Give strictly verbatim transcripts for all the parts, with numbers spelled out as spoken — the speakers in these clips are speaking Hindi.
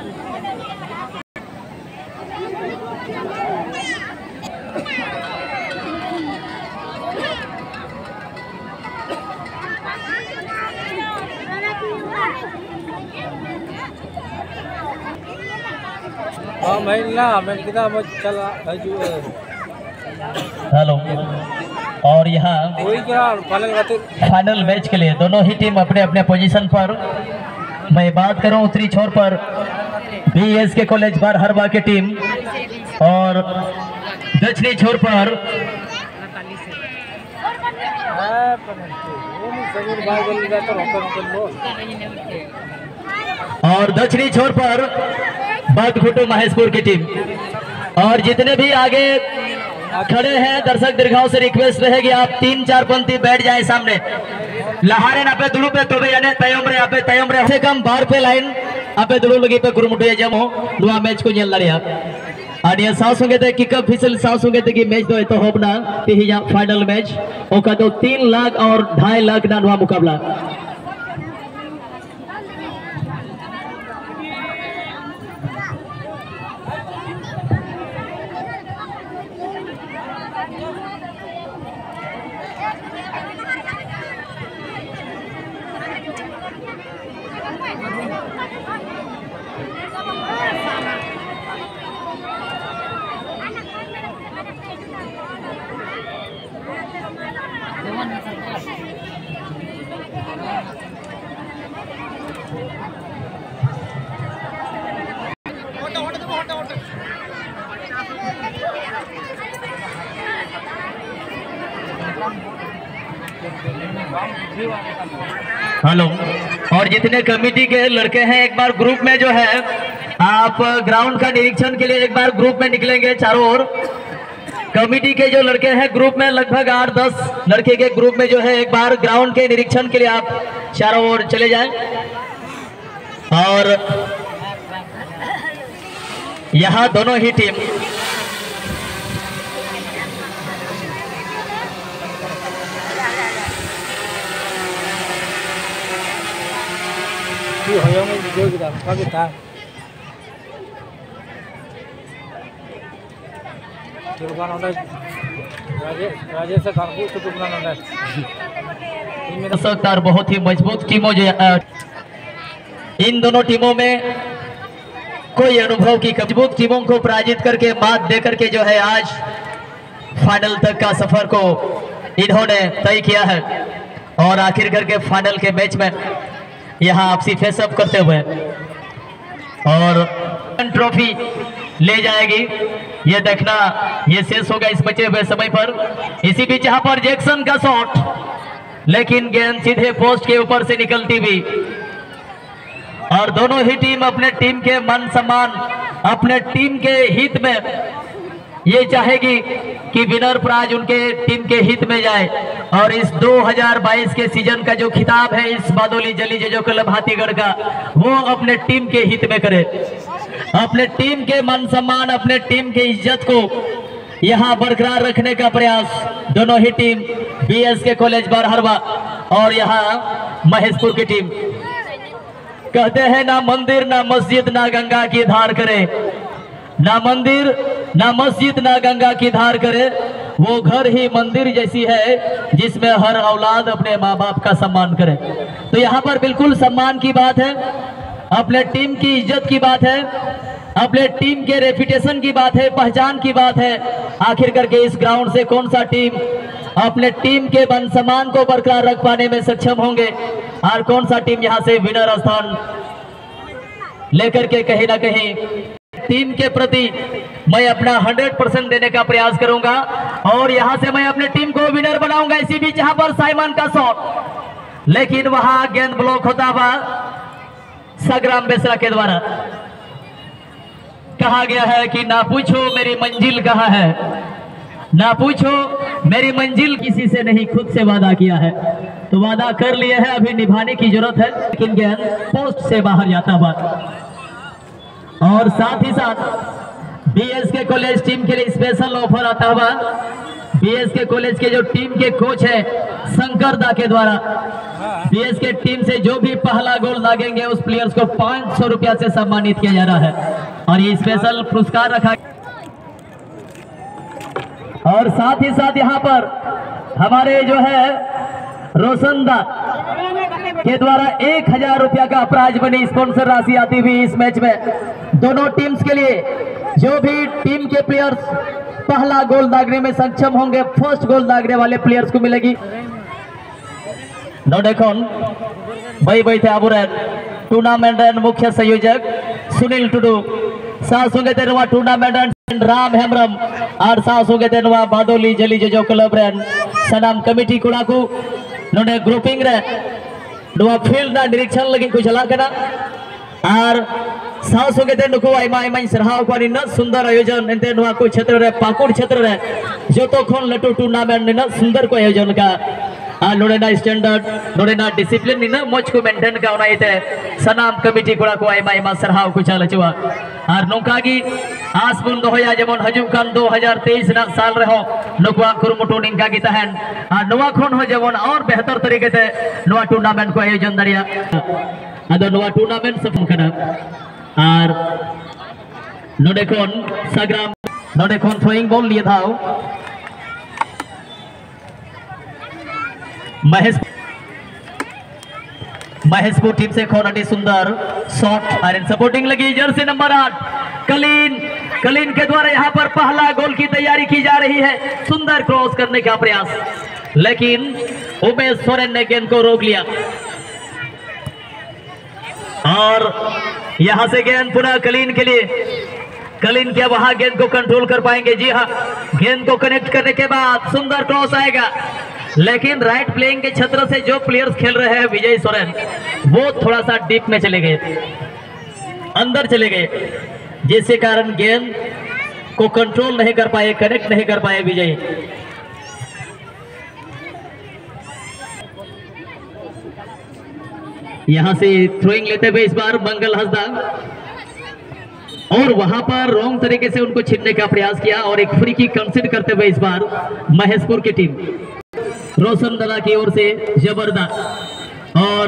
हेलो। और यहाँ फाइनल मैच के लिए दोनों ही टीम अपने अपने पोजीशन पर। मैं बात करूं उत्तरी छोर पर बीएस के कॉलेज बार हरबा की टीम और दक्षिणी छोर पर और दक्षिणी छोर पर बदघुटू महेशपुर की टीम। और जितने भी आगे खड़े हैं दर्शक दीर्घाओं से रिक्वेस्ट रहेगी आप तीन चार पंक्ति बैठ जाए सामने। लहारे ना पे दुड़ू पे तोबे यानी तयम रे आपे तयम रे से कम बार पे लाइन आपे दुड़ू लगी पे गुरुमुटु जमो दुआ मैच को नेल लड़िया और ये साउस होंगे तो किक ऑफिशियल साउस होंगे तो कि मैच दो तो होबना तिहिया फाइनल मैच ओका तो तीन लाख और ढाई लाख ना दुआ मुकाबला। हेलो। और जितने कमेटी के लड़के हैं एक बार ग्रुप में जो है आप ग्राउंड का निरीक्षण के लिए एक बार ग्रुप में निकलेंगे चारों ओर। कमेटी के जो लड़के हैं ग्रुप में लगभग आठ दस लड़के के ग्रुप में जो है एक बार ग्राउंड के निरीक्षण के लिए आप चारों ओर चले जाएं। और यहाँ दोनों ही टीम बहुत ही मजबूत टीमों जो इन दोनों टीमों में कोई अनुभव की मजबूत टीमों को पराजित करके मात दे करके जो है आज फाइनल तक का सफर को इन्होंने तय किया है। और आखिर करके फाइनल के मैच में यहाँ आपसी फेसअप करते हुए और ट्रॉफी ले जाएगी ये देखना ये शेष होगा इस बचे हुए समय पर। इसी बीच यहाँ पर जैक्सन का शॉट लेकिन गेंद सीधे पोस्ट के ऊपर से निकलती हुई और दोनों ही टीम अपने टीम के मान सम्मान अपने टीम के हित में ये चाहेगी कि विनर प्राइज उनके टीम के हित में जाए। और इस दो हज़ार बाईस के सीजन का जो खिताब है इस बादोली जली जो क्लब हाथीगढ़ का वो अपने टीम के हित में करे। अपने टीम के मान सम्मान अपने टीम के इज्जत को यहाँ बरकरार रखने का प्रयास दोनों ही टीम बीएस के कॉलेज बार हरबा और यहाँ महेशपुर की टीम। कहते हैं ना मंदिर ना मस्जिद ना गंगा की धार करे, ना मंदिर ना मस्जिद ना गंगा की धार करे, वो घर ही मंदिर जैसी है जिसमें हर औलाद अपने माँ बाप का सम्मान करे। तो यहाँ पर बिल्कुल सम्मान की बात है, अपने टीम की इज्जत की बात है, अपने टीम के रेपुटेशन की बात है, पहचान की बात है। आखिर करके इस ग्राउंड से कौन सा टीम अपने टीम के मान सम्मान को बरकरार रख पाने में सक्षम होंगे और कौन सा टीम यहाँ से विनर स्थान लेकर के कहीं ना कहीं टीम के प्रति मैं अपना हंड्रेड परसेंट देने का प्रयास करूंगा और यहां से मैं अपने टीम को विनर बनाऊंगा। इसी बीच यहां पर साइमन का शॉट लेकिन वहां गेंद ब्लॉक होता हुआ संग्राम बेसरा के द्वारा। कहा गया है कि ना पूछो मेरी मंजिल कहाँ है, ना पूछो मेरी मंजिल किसी से नहीं खुद से वादा किया है। तो वादा कर लिए है अभी निभाने की जरूरत है, लेकिन गेंद पोस्ट से बाहर जाता हुआ और साथ ही साथ बीएस के कॉलेज टीम के लिए स्पेशल ऑफर आता हुआ बीएस के कॉलेज के जो टीम के कोच है शंकर दा के द्वारा बीएस के टीम से जो भी पहला गोल दागेंगे उस प्लेयर्स को पांच सौ रुपया से सम्मानित किया जा रहा है और ये स्पेशल पुरस्कार रखा। और साथ ही साथ यहाँ पर हमारे जो है रोशनदा के द्वारा एक हजार रुपया का प्राइज मनी स्पॉन्सर राशि आती हुई इस मैच में दोनों टीम्स के लिए जो भी टीम के प्लेयर्स पहला गोल दागने में सक्षम होंगे फर्स्ट गोल दागने वाले प्लेयर्स को मिलेगी। नोडेकोन भाई भाई थे आबुरेन टूर्नामेंट मुख्य संयोजक सुनील टुडू सा सुंगे तेरवा टूर्नामेंट राम हेम्ब्रम और सा सुंगे तेरवा बादोली जली जो क्लब रेन सनाम कमिटी कुड़ा को नोडे ग्रुपिंग रे नोवा फील्ड ना निरीक्षण लगी को चला करना और सा सुंगे ते नुको आइमा आइमा सरहाव को न सुंदर आयोजन एंते नोवा को क्षेत्र रे पाकुड़ क्षेत्र रे जो तो खोन लटू टूर्नामेंट न सुंदर को आयोजन का आ नोडेना स्टैंडर्ड नोडेना डिसिप्लिन नि न मोच को मेंटेन का उना इते सनाम कमिटी कोड़ा को आइमा आइमा सरहाव को चला चुआ और नोका की आस बुन दोया जेमन हजू कान दो हज़ार तेईस ना साल रहो नुकवा कुरुमुटु निंका की तहन और नोवा खोन हो जेमन और बेहतर तरीके से नोवा टूर्नामेंट को आयोजन दरिया अदो नोवा टूर्नामेंट सफल करा और नोडे खोन सग्राम नोडे खोन थ्रोइंग बॉल लिए था महेश महेशपुर टीम से खोनाटी सुंदर शॉट और सपोर्टिंग लगी जर्सी नंबर आठ कलीन कलीन के द्वारा यहां पर पहला गोल की तैयारी की जा रही है। सुंदर क्रॉस करने का प्रयास लेकिन उमेश सोरेन ने गेंद को रोक लिया और यहां से गेंद पुनः कलीन के लिए कलीन क्या वहां गेंद को कंट्रोल कर पाएंगे। जी हाँ, गेंद को कनेक्ट करने के बाद सुंदर क्रॉस आएगा लेकिन राइट प्लेइंग के क्षेत्र से जो प्लेयर्स खेल रहे हैं विजय सोरेन वो थोड़ा सा डीप में चले गए अंदर चले गए जिसके कारण गेंद को कंट्रोल नहीं कर पाए कनेक्ट नहीं कर पाए विजय। यहां से थ्रोइंग लेते हुए इस बार मंगल हंसदा और वहां पर रॉन्ग तरीके से उनको छीनने का प्रयास किया और एक फ्री किक कंसीडर करते हुए इस बार महेशपुर की टीम रोशन दला की ओर से जबरदस्त और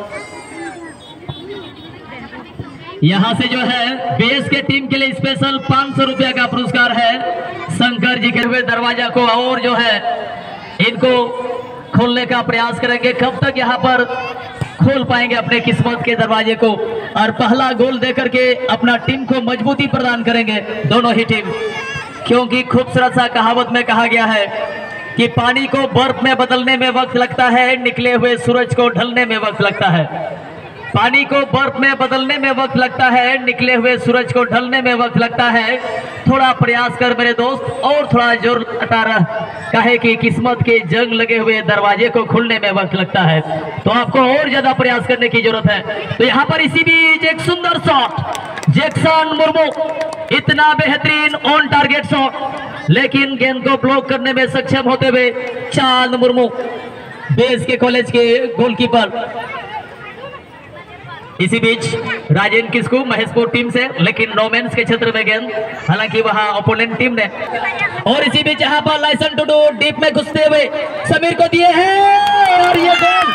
यहां से जो है बेस के टीम के लिए स्पेशल पांच सौ रुपया का पुरस्कार है शंकर जी के हुए दरवाजा को और जो है इनको खोलने का प्रयास करेंगे कब तक यहां पर खोल पाएंगे अपने किस्मत के दरवाजे को और पहला गोल देकर के अपना टीम को मजबूती प्रदान करेंगे दोनों ही टीम क्योंकि खूबसूरत सा कहावत में कहा गया है कि पानी को बर्फ में बदलने में वक्त लगता है निकले हुए सूरज को ढलने में वक्त लगता है। पानी को बर्फ में बदलने में वक्त लगता है निकले हुए सूरज को ढलने में वक्त लगता है। थोड़ा प्रयास कर मेरे दोस्त और थोड़ा जोर लगा रहा काहे कि किस्मत के जंग लगे हुए दरवाजे को खुलने में वक्त लगता है तो आपको और ज्यादा प्रयास करने की जरूरत है। तो यहाँ पर इसी बीच एक सुंदर शॉट जैक्सन मुर्मू इतना बेहतरीन ऑन टारगेट शॉट लेकिन गेंद को ब्लॉक करने में सक्षम होते हुए चांद मुर्मू बेस के कॉलेज के गोलकीपर। इसी बीच राजेंद्र किस्कू महेशपुर टीम से लेकिन नोमेंस के क्षेत्र में गेंद हालांकि वहां ओपोनेंट टीम ने और इसी बीच यहाँ पर लाइसन टुडू डीप में घुसते हुए समीर को दिए हैं और ये गोल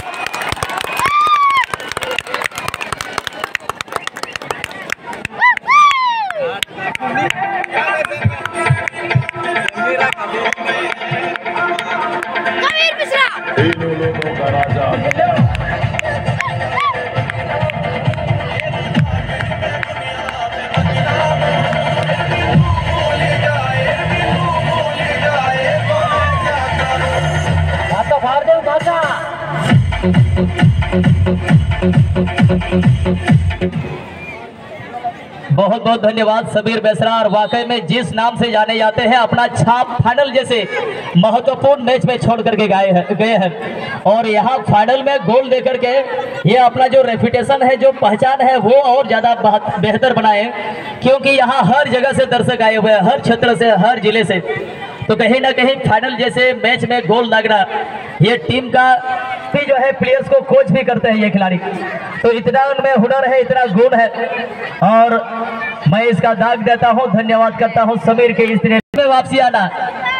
बहुत बहुत धन्यवाद समीर बेसरा और वाकई में जिस नाम से जाने जाते हैं अपना छाप फाइनल जैसे महत्वपूर्ण मैच में छोड़ करके गए हैं गए हैं और यहाँ फाइनल में गोल देकर के ये अपना जो रेपुटेशन है जो पहचान है वो और ज़्यादा बेहतर बनाए क्योंकि यहाँ हर जगह से दर्शक आए हुए हैं हर क्षेत्र से हर जिले से तो कहीं ना कहीं फाइनल जैसे मैच में गोल लगना ये टीम का भी जो है प्लेयर्स को कोच भी करते हैं ये खिलाड़ी तो इतना उनमें हुनर है इतना गुण है और मैं इसका दाग देता हूं धन्यवाद करता हूं समीर के इस दिन में वापसी आना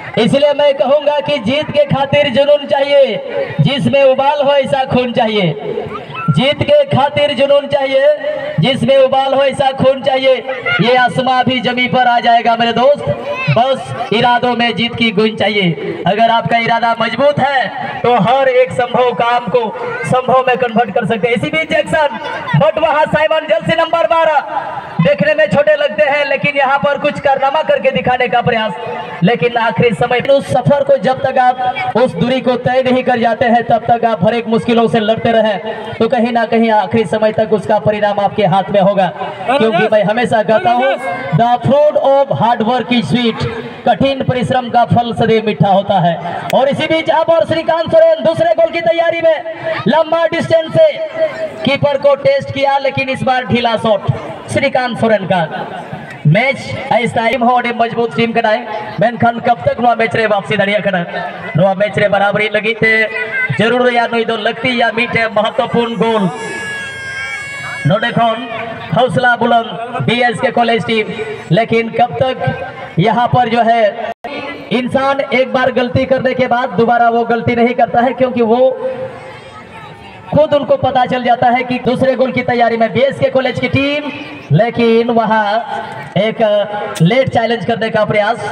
इसलिए मैं कहूंगा कि जीत के खातिर जुनून चाहिए, जिसमें उबाल हो ऐसा खून चाहिए। जीत के खातिर जुनून चाहिए, जिसमें उबाल हो ऐसा खून चाहिए। ये आसमां भी जमी पर आ जाएगा मेरे दोस्त, बस इरादों में जीत की गूंज चाहिए। अगर आपका इरादा मजबूत है तो हर एक संभव काम को संभव में कन्वर्ट कर सकते हैं। इसी बीच जैक्सन, बट वहां साइमन जर्सी नंबर बारह देखने में छोटे लगते हैं, लेकिन यहाँ पर कुछ कारनामा करके दिखाने का प्रयास। लेकिन आखिरी समय उस सफर को जब तक आप उस दूरी को तय नहीं कर जाते हैं, तब तक आप हर एक मुश्किलों से लड़ते रहे तो कहीं ना कहीं आखिरी समय तक उसका परिणाम आपके हाथ में होगा। क्योंकि मैं हमेशा कहता हूँ, the fruit of hard work is sweet, कठिन परिश्रम का फल सदैव मीठा होता है। और इसी बीच अब और श्रीकांत सोरेन दूसरे गोल की तैयारी में लंबा डिस्टेंस से कीपर को टेस्ट किया, लेकिन इस बार ढीला शॉट श्रीकांत सोरेन का। मैच ऐसा हो मजबूत टीम का मेनखान कब तक नवा मैच रे वापसी दाड़िया कना नवा मैच रे बराबरी लगी थे जरूर या नुई दो लगती या मीठे महत्वपूर्ण गोल नोडे खन हौसला बुलंद बीएस के कॉलेज टीम। लेकिन कब तक यहाँ पर जो है इंसान एक बार गलती करने के बाद दोबारा वो गलती नहीं करता है, क्योंकि वो खुद उनको पता चल जाता है कि दूसरे गोल की तैयारी में बीएस के कॉलेज की टीम, लेकिन वहां एक लेट चैलेंज करने का प्रयास।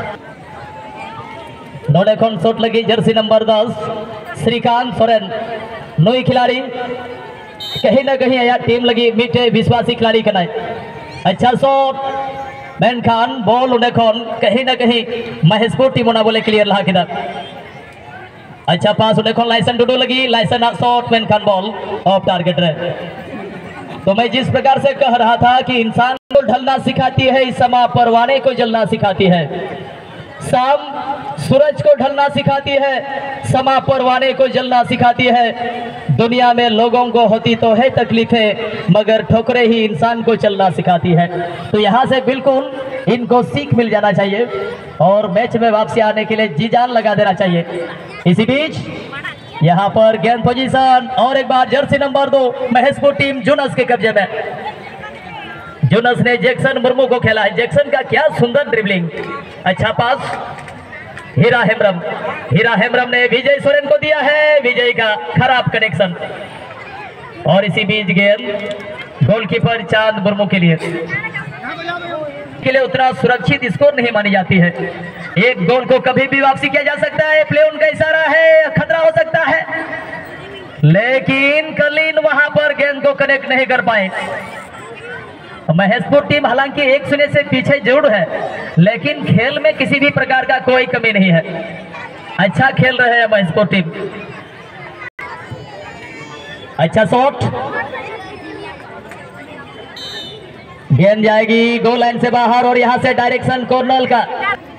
नोडे खन शॉट लगी जर्सी नंबर दस श्रीकांत सोरेन नई खिलाड़ी, कहीं ना कहीं यह टीम लगी मीठे विश्वासी खिलाड़ी का नहीं। अच्छा शॉट मैन खान बॉल उन्हें खन कहीं ना कहीं महेशपुर टीम ना बोले क्लियर ला किधर। अच्छा पास उन्हें खन लाइसन डूडू लगी, लाइसन शॉट मैन खान बॉल ऑफ टारगेट रहे। तो मैं जिस प्रकार से कह रहा था कि इंसान को ढलना सिखाती है, इस समय परवाने को जलना सिखाती है, शाम सूरज को ढलना सिखाती है, समा परवाने को जलना सिखाती है। दुनिया में लोगों को होती तो है तकलीफें, मगर ठोकरें ही इंसान को चलना सिखाती है। तो यहाँ से बिल्कुल इनको सीख मिल जाना चाहिए और मैच में वापसी आने के लिए जी जान लगा देना चाहिए। इसी बीच यहाँ पर गेंद पोजीशन और एक बार जर्सी नंबर दो महेशपुर टीम जुनस के कब्जे में। जुनस ने जैक्सन मुर्मू को खेला है, जैक्सन का क्या सुंदर ड्रिबलिंग। अच्छा पास हीरा हेम्ब्रम, हीरा हेम्ब्रम ने विजय सोरेन को दिया है, विजय का खराब कनेक्शन। और इसी बीच गेंद गोलकीपर चांद मुर्मू के लिए के लिए उतना सुरक्षित स्कोर नहीं मानी जाती है। एक गोल को कभी भी वापसी किया जा सकता है, प्ले उनका इशारा है, खतरा हो सकता है, लेकिन कलीन वहां पर गेंद को कनेक्ट नहीं कर पाए। महेशपुर टीम हालांकि एक शून्य से पीछे जरूर है, लेकिन खेल में किसी भी प्रकार का कोई कमी नहीं है, अच्छा खेल रहे हैं महेशपुर टीम। अच्छा शॉट, गेंद जाएगी गोल लाइन से बाहर और यहां से डायरेक्शन कॉर्नर का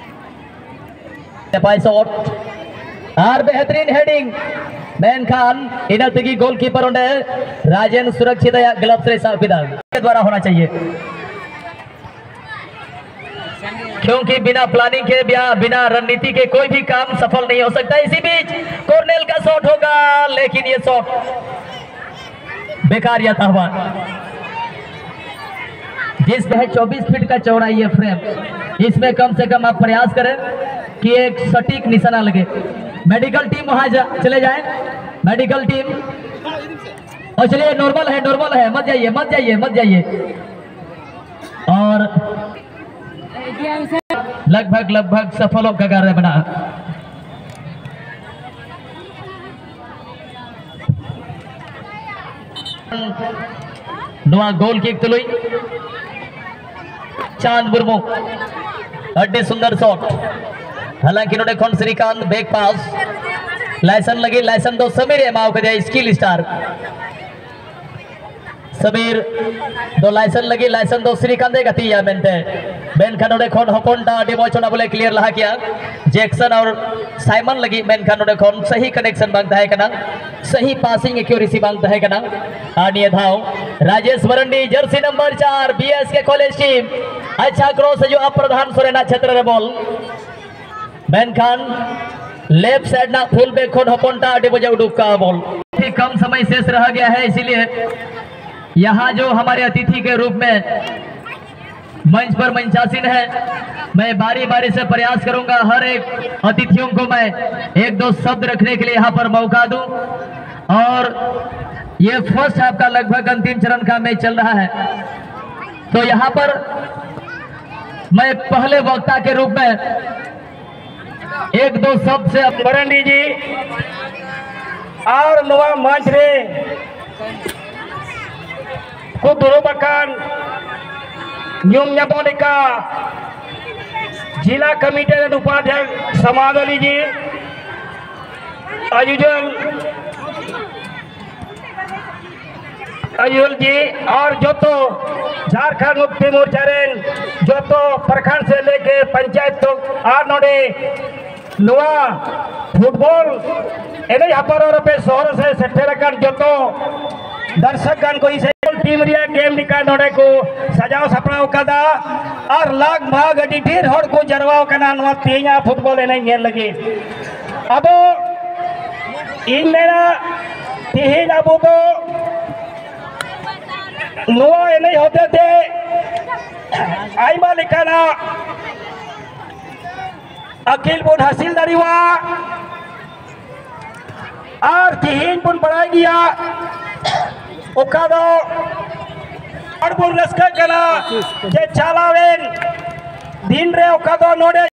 शॉट और बेहतरीन हेडिंग मैन खान इनतगी गोलकीपर ने राजेंद्र सुरक्षित ग्लव से साफिदा के द्वारा होना चाहिए, क्योंकि बिना प्लानिंग के बिना रणनीति के कोई भी काम सफल नहीं हो सकता। इसी बीच कॉर्नेल का शॉट होगा, लेकिन ये शॉट बेकार जाता हुआ। जिसमें है चौबीस फीट का चौड़ा ये फ्रेम, इसमें कम से कम आप प्रयास करें कि एक सटीक निशाना लगे। मेडिकल टीम वहां जा, चले जाएं, मेडिकल टीम। और चलिए नॉर्मल है, नॉर्मल है, मत जाइए मत जाइए मत जाइए। और लगभग लगभग सफलों का कार्य बना। नवा गोल किक तुलुई चांद मुर्मू अड्डे सुंदर शॉट। हालांकि नोडे खन श्रीकांत बैक पास लाइसन लगी, लाइसन दो समीर एमाव के दिया स्किल स्टार समीर दो लाइसन लगी, लाइसन दो श्रीकांत गतिया मेनते मेनखान नोडे खन हपनटा डिमोचना बोले क्लियर लहा किया। जैक्सन और साइमन लगी मेनखान नोडे खन सही कनेक्शन मांगता है कना, सही पासिंग एक्यूरेसी मांगता है कना। आनिए धाव राजेश वरंडी जर्सी नंबर चार बीएस के कॉलेज टीम। अच्छा क्रॉस जो अप्रधान सोरेना क्षेत्र रे बॉल मैन खान लेफ्ट साइड ना फुल बैक खोन हपनटा डिबोजा उडुक का बॉल। कम समय शेष रह गया है, इसीलिए यहाँ जो हमारे अतिथि के रूप में मंच पर मंचासीन है। मैं बारी बारी से प्रयास करूंगा हर एक अतिथियों को मैं एक दो शब्द रखने के लिए यहाँ पर मौका दूं। और ये फर्स्ट हाफ का लगभग अंतिम चरण का मैच चल रहा है, तो यहाँ पर मैं पहले वक्ता के रूप में एक दो शब्द से मरंडी जी और नवा मंच रे को दुरो बकान न्यूम न्यापोलिका जिला कमेटी के उपाध्यक्ष समाज अली जी अयुजल अयुल जी और जो तो झारखंड मुक्ति मोर्चा रेन जो तो प्रखंड से लेके पंचायत तो आर नोडे नुआ फुटबॉल एने हपर पे शहर से सेठेरकन जो तो दर्शक गण को इसे टीम रिया गेम निकाल नोडे को सजाव सपनाव कदा और लगभग अभी ढेर हड़ को जरवाव कना नुआ तेया फुटबॉल एने नेल लगे। अब इन मेरा तेहेन अब तो नुआ एने होते थे आइमा लिखाना अखिल बुन हासिल दारीवा और तिहिन बुन बढ़ाई गया ओकादो और बुन रस्का कना जे चालावेन दिन रे ओकादो नोडे